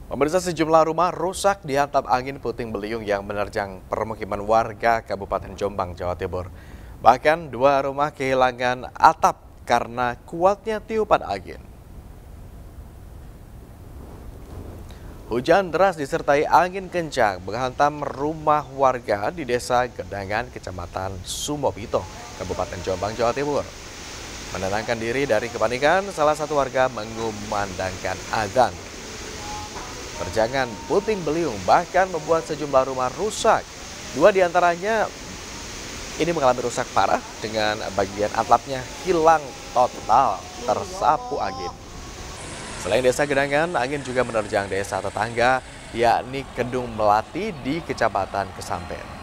Pemirsa, sejumlah rumah rusak dihantam angin puting beliung yang menerjang permukiman warga Kabupaten Jombang, Jawa Timur. Bahkan dua rumah kehilangan atap karena kuatnya tiupan angin. Hujan deras disertai angin kencang menghantam rumah warga di Desa Gedangan, Kecamatan Sumobito, Kabupaten Jombang, Jawa Timur. Menenangkan diri dari kepanikan, salah satu warga mengumandangkan azan. Terjangan puting beliung bahkan membuat sejumlah rumah rusak. Dua diantaranya ini mengalami rusak parah dengan bagian atapnya hilang total tersapu angin. Selain Desa Gedangan, angin juga menerjang desa tetangga yakni Kedung Melati di Kecamatan Kesampen.